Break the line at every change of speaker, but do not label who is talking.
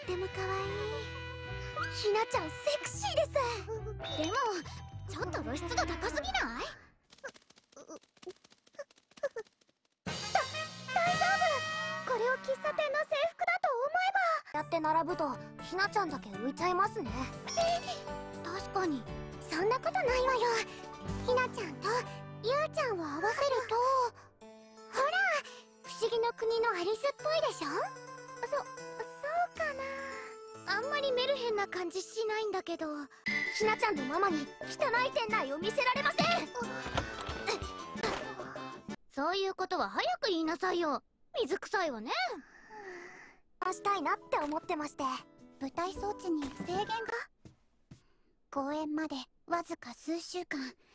っても可愛い。ひなちゃんセクシーです。でもちょっと露出度高すぎない？大丈夫。これを喫茶店の制服だと思えば。やって並ぶとひなちゃんだけ浮いちゃいますね。確かに。そんなことないわよ。ひなちゃんとゆうちゃんを合わせるとほら、不思議の国のアリスっぽいでしょ。そうかな。あんまりメルヘンな感じしないんだけど。ひなちゃんのママに汚い店内を見せられません。そういうことは早く言いなさいよ。水臭いわね。したいなって思ってまして。舞台装置に制限が。公演までわずか数週間。